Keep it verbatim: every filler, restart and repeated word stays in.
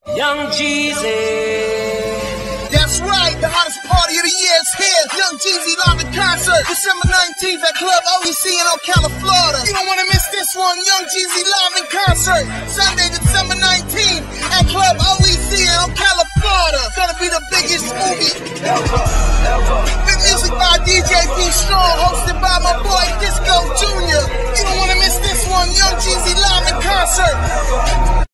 Young Jeezy. That's right, the hottest party of the year is here. Young Jeezy live in concert, December nineteenth at Club O E C in Ocala, Florida. You don't want to miss this one, Young Jeezy live in concert, Sunday,